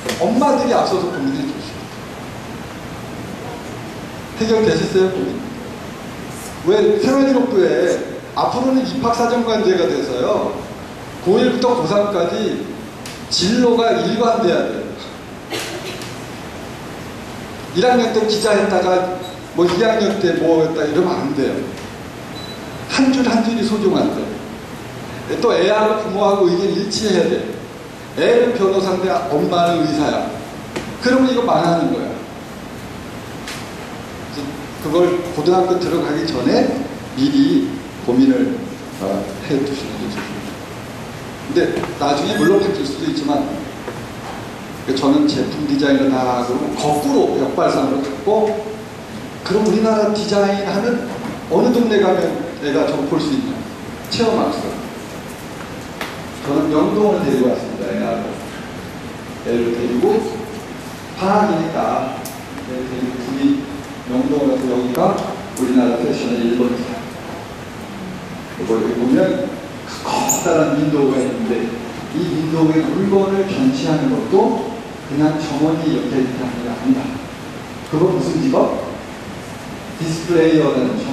엄마들이 앞서서 고민해 주시고. 해결되셨어요, 고민? 왜 생활기록부에 앞으로는 입학사정관제가 돼서요, 고1부터 고3까지 진로가 일관돼야 돼요. 1학년 때 기자했다가 뭐 2학년 때 뭐 했다 이러면 안 돼요. 한 줄 한 줄이 소중한데. 또 애하고 부모하고 의견 일치해야 돼. 애는 변호사인데 엄마는 의사야. 그러면 이거 망하는 거야. 그걸 고등학교 들어가기 전에 미리 고민을 해 두시는 게 좋습니다. 근데 나중에 물론 바뀔 수도 있지만, 저는 제품 디자인을 다 하고 거꾸로 역발상으로 갔고, 그럼 우리나라 디자인하는 어느 동네 가면 애가 좀 볼 수 있냐, 체험학습. 저는 영동을 데리고 왔습니다. 애를 데리고 방학이니까 애를 데리고 둘이 영동을 가서, 여기가 우리나라 패션의 1번이다. 여기 보면 커다란 윈도우가 있는데, 이 윈도우의 물건을 전시하는 것도 그냥 정원이 이렇게 하는 게 아니다. 그건 무슨 직업? 디스플레이어라는